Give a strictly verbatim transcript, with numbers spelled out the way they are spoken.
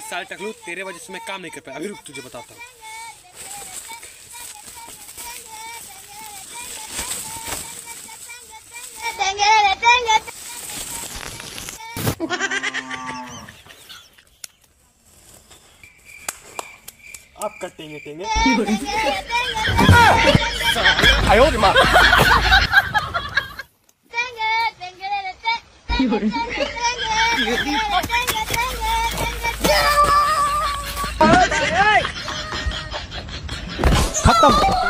साल टकलू, तेरे वजह से मैं काम नहीं कर पाया। अभी रुक, तुझे बताता हूँ। आप कटेंगे टेंगे आयो माँ खत्म।